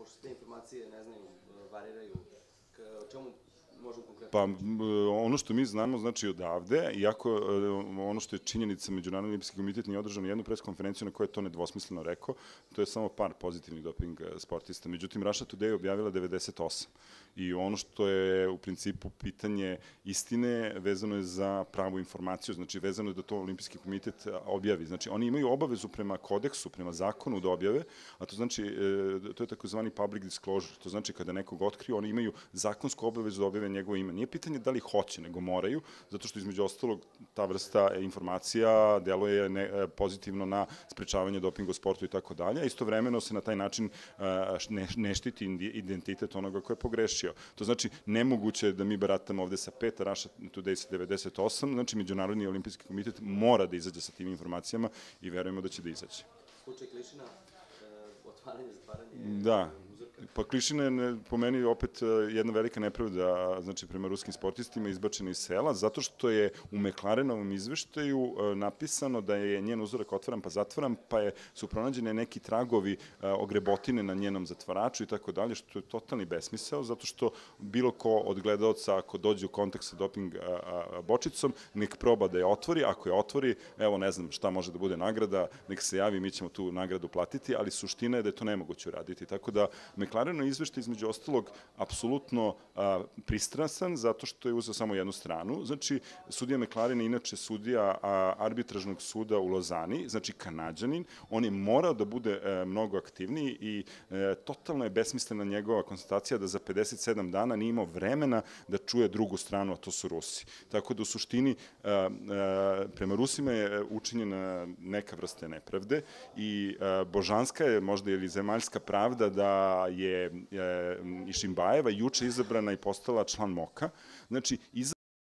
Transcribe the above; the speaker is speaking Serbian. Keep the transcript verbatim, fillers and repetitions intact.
pošto te informacije, ne znaju, variraju, o čemu možemo konkretno? Pa, ono što mi znamo, znači odavde, iako ono što je činjenica, Međunarodni olimpijski komitet nije održao jednu preskonferenciju na kojoj je to nedvosmisleno rekao, to je samo par pozitivnih doping sportista. Međutim, Russia Today je objavila devedeset osam. I ono što je u principu pitanje istine vezano je za pravu informaciju, znači vezano je da to Olimpijski komitet objavi. Znači, oni imaju obavezu prema kodeksu, prema zakonu da objave, a to znači, to je takozvani public disclosure, to znači kada nekog otkriju, oni imaju zakonsku obavezu da objave njegovo ime. Nije pitanje da li hoće, nego moraju, zato što između ostalog ta vrsta informacija deluje ne, pozitivno na sprečavanje dopinga u sportu i tako dalje, a istovremeno se na taj način ne, ne štiti identitet onoga ko je pogrešio. To znači, nemoguće je da mi baratamo ovde sa pet, a Russia Today sa devedeset osam, znači Međunarodni olimpijski komitet mora da izađe sa tim informacijama i verujemo da će da izađe. Slučaj Klišina, otvaranje, zatvaranje... Da. Pa Klišina je po meni opet jedna velika nepravda, znači prema ruskim sportistima izbačena iz sela, zato što je u McLarenovom izveštaju napisano da je njen uzorak otvaran pa zatvaran, pa je, su pronađene neki tragovi ogrebotine na njenom zatvaraču i tako dalje, što je totalni besmisao, zato što bilo ko od gledaoca, ako dođe u kontakt sa doping bočicom, nek proba da je otvori, ako je otvori, evo ne znam šta može da bude nagrada, nek se javi, mi ćemo tu nagradu platiti, ali suština je da je to nemoguće uraditi, tako da McLareno izveštaj između ostalog apsolutno pristrasan zato što je uzeo samo jednu stranu. Znači, sudija McLaren je inače sudija arbitražnog suda u Lozani, znači Kanađanin, on je morao da bude mnogo aktivniji i totalno je besmislena njegova konstatacija da za pedeset sedam dana nije imao vremena da čuje drugu stranu, a to su Rusi. Tako da u suštini prema Rusima je učinjena neka vrste nepravde i božanska je možda ili zemaljska pravda da je Išimbaeva juče izabrana i postala član MOK-a. Znači,